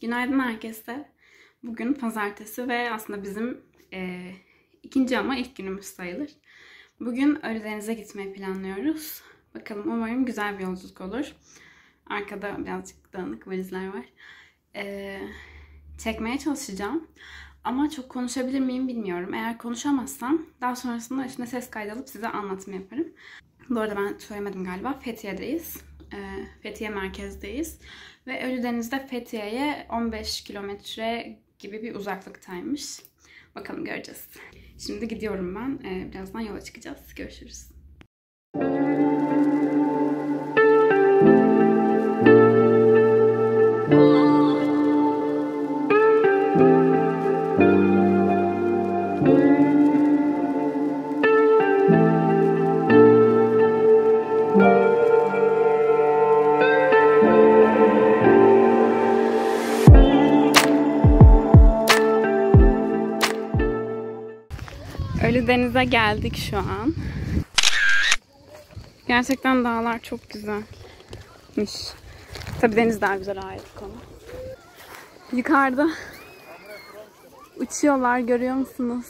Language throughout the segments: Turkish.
Günaydın herkese. Bugün pazartesi ve aslında bizim ikinci ama ilk günümüz sayılır. Bugün Ölüdeniz'e gitmeyi planlıyoruz. Bakalım, umarım güzel bir yolculuk olur. Arkada birazcık dağınık valizler var. Çekmeye çalışacağım. Ama çok konuşabilir miyim bilmiyorum. Eğer konuşamazsam daha sonrasında üstüne ses kaydı alıp size anlatım yaparım. Bu arada ben söylemedim galiba. Fethiye'deyiz. Fethiye merkezdeyiz. Ve Ölüdeniz'de Fethiye'ye 15 kilometre gibi bir uzaklıktaymış. Bakalım, göreceğiz. Şimdi gidiyorum ben. Birazdan yola çıkacağız. Görüşürüz. Ölüdeniz'e geldik şu an. Gerçekten dağlar çok güzelmiş. Tabii deniz daha güzel, ayrı bir konu. Yukarıda uçuyorlar, görüyor musunuz?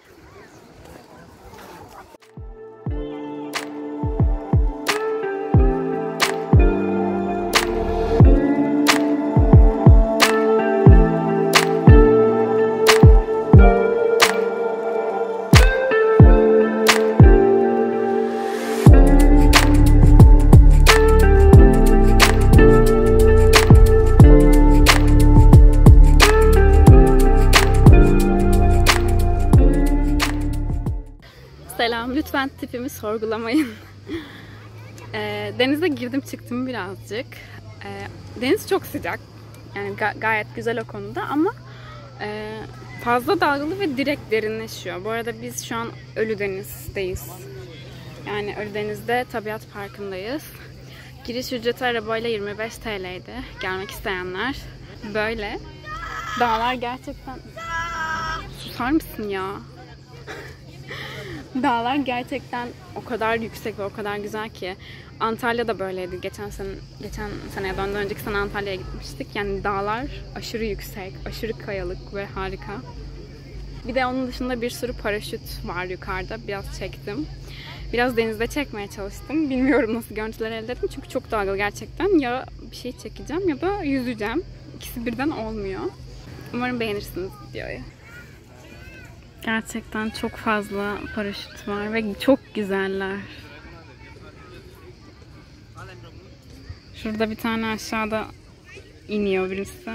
Selam, lütfen tipimi sorgulamayın. Denize girdim çıktım birazcık. Deniz çok sıcak. Yani gayet güzel o konuda ama fazla dalgalı ve direkt derinleşiyor. Bu arada biz şu an Ölüdeniz'deyiz. Yani Ölüdeniz'de Tabiat Parkı'ndayız. Giriş ücreti arabayla 25 TL'ydi. Gelmek isteyenler. Böyle. Dağlar gerçekten... Susar mısın ya? Dağlar gerçekten o kadar yüksek ve o kadar güzel ki. Antalya'da böyleydi. Geçen seneye döndüğüm önceki sene Antalya'ya gitmiştik. Yani dağlar aşırı yüksek, aşırı kayalık ve harika. Bir de onun dışında bir sürü paraşüt var yukarıda. Biraz çektim. Biraz denizde çekmeye çalıştım. Bilmiyorum nasıl görüntüler elde ettim. Çünkü çok dalgalı gerçekten. Ya bir şey çekeceğim ya da yüzeceğim. İkisi birden olmuyor. Umarım beğenirsiniz videoyu. Gerçekten çok fazla paraşüt var ve çok güzeller. Şurada bir tane aşağıda iniyor birisi.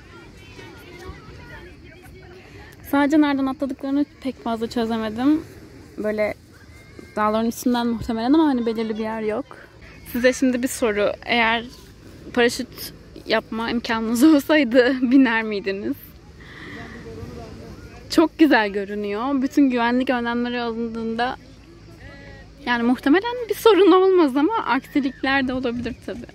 Sadece nereden atladıklarını pek fazla çözemedim. Böyle dağların üstünden muhtemelen ama hani belirli bir yer yok. Size şimdi bir soru. Eğer paraşüt yapma imkanınız olsaydı biner miydiniz? Çok güzel görünüyor. Bütün güvenlik önlemleri alındığında yani muhtemelen bir sorun olmaz ama aksilikler de olabilir tabii.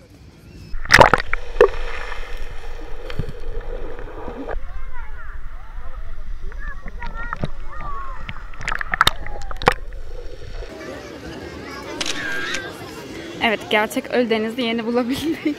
Evet, gerçek Ölüdeniz'i yeni bulabildik.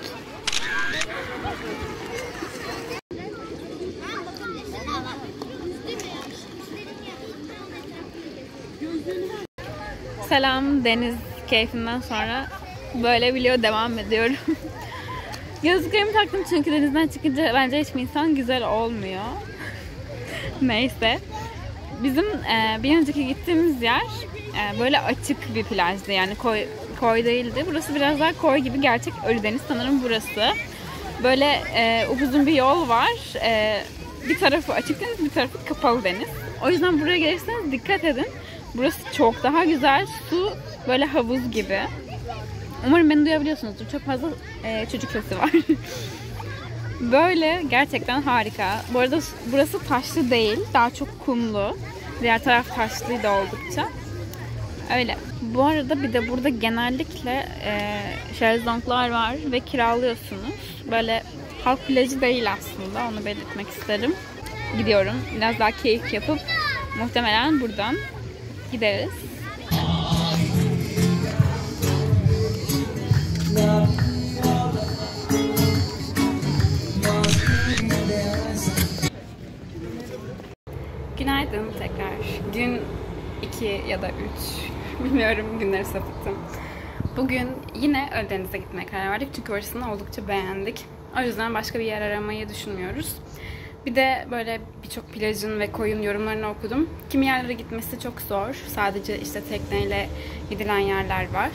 Selam, deniz keyfinden sonra böyle video devam ediyorum. Gözlüklerimi taktım çünkü denizden çıkınca bence hiçbir insan güzel olmuyor. Neyse. Bizim bir önceki gittiğimiz yer böyle açık bir plajdı, yani koy değildi. Burası biraz daha koy gibi, gerçek Ölüdeniz sanırım burası. Böyle uzun bir yol var. Bir tarafı açık deniz, bir tarafı kapalı deniz. O yüzden buraya gelirseniz dikkat edin. Burası çok daha güzel. Su böyle havuz gibi. Umarım beni duyabiliyorsunuzdur. Çok fazla çocuk sesi var. Böyle gerçekten harika. Bu arada burası taşlı değil. Daha çok kumlu. Diğer taraf taşlıydı oldukça. Öyle. Bu arada bir de burada genellikle şezlonglar var ve kiralıyorsunuz. Böyle halk plajı değil aslında. Onu belirtmek isterim. Gidiyorum. Biraz daha keyif yapıp muhtemelen buradan gideriz. Günaydın tekrar. Gün 2 ya da 3. Bilmiyorum, günleri sapıttım. Bugün yine Ölüdeniz'e gitmeye karar verdik. Çünkü orasını oldukça beğendik. O yüzden başka bir yer aramayı düşünmüyoruz. Bir de böyle birçok plajın ve koyun yorumlarını okudum. Kimi yerlere gitmesi çok zor. Sadece işte tekneyle gidilen yerler var.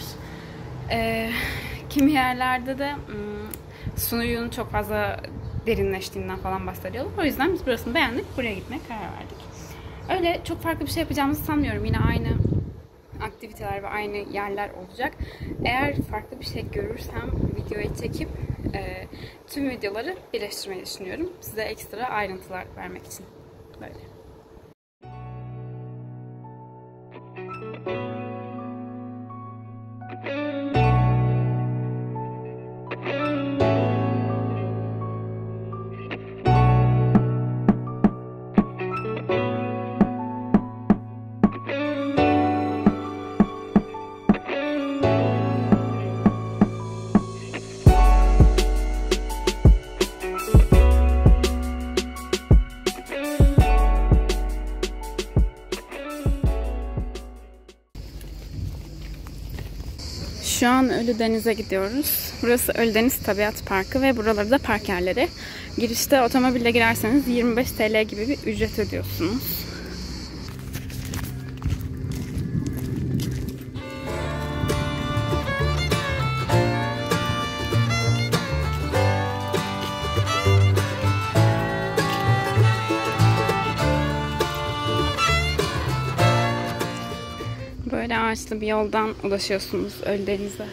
Kimi yerlerde de suyun çok fazla derinleştiğinden falan bahsediyorlar. O yüzden biz burasını beğendik. Buraya gitmeye karar verdik. Öyle çok farklı bir şey yapacağımızı sanmıyorum. Yine aynı aktiviteler ve aynı yerler olacak. Eğer farklı bir şey görürsem videoyu çekip tüm videoları birleştirmeyi düşünüyorum. Size ekstra ayrıntılar vermek için. Böyle. Şu an Ölüdeniz'e gidiyoruz. Burası Ölüdeniz Tabiat Parkı ve buraları da park yerleri. Girişte otomobille girerseniz 25 TL gibi bir ücret ödüyorsunuz. Böyle ağaçlı bir yoldan ulaşıyorsunuz Ölüdeniz'e.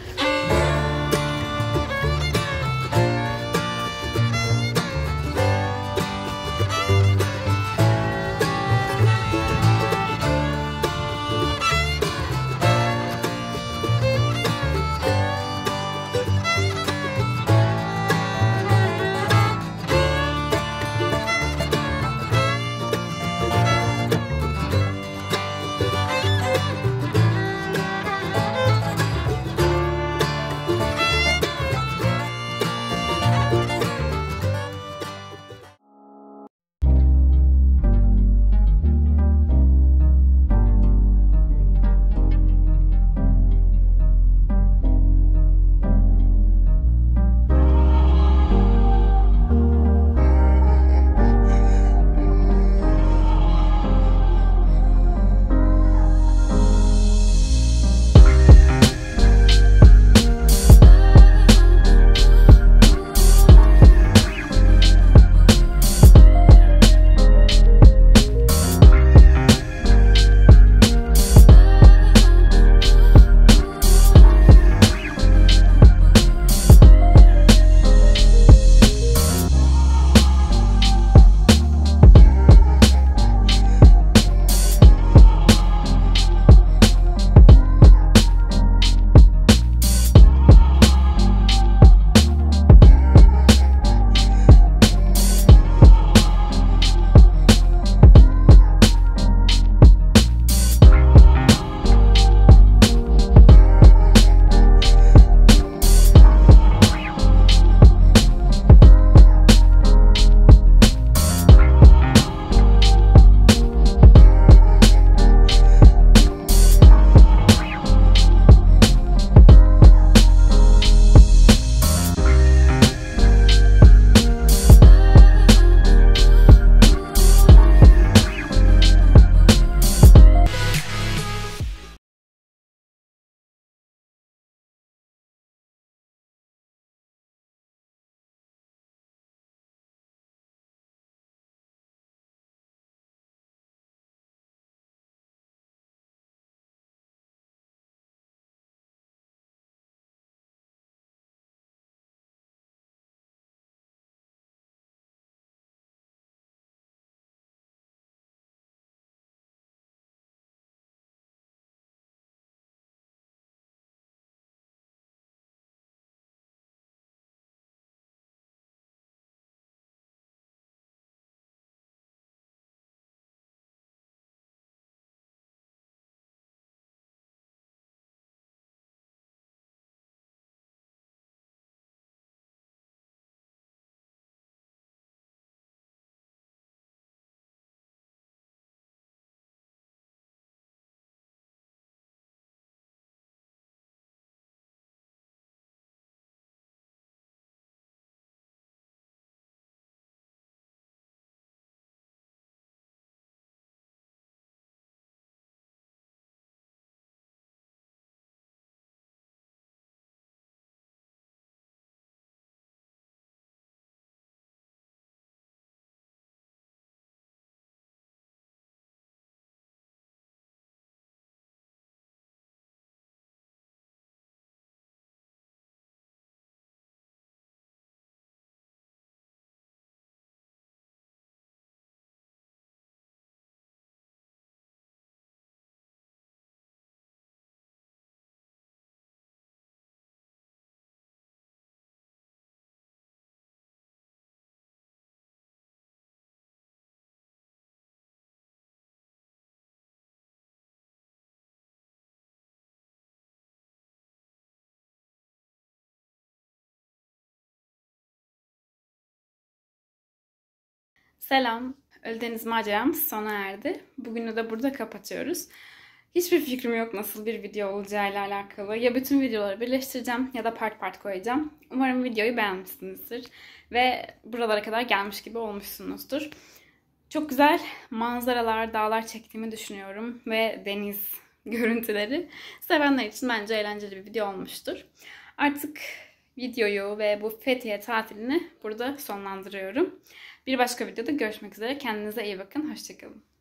Selam. Ölüdeniz maceramız sona erdi. Bugünü de burada kapatıyoruz. Hiçbir fikrim yok nasıl bir video olacağıyla alakalı. Ya bütün videoları birleştireceğim ya da part part koyacağım. Umarım videoyu beğenmişsinizdir. Ve buralara kadar gelmiş gibi olmuşsunuzdur. Çok güzel manzaralar, dağlar çektiğimi düşünüyorum. Ve deniz görüntüleri. Sevenler için bence eğlenceli bir video olmuştur. Artık videoyu ve bu Fethiye tatilini burada sonlandırıyorum. Bir başka videoda görüşmek üzere. Kendinize iyi bakın. Hoşça kalın.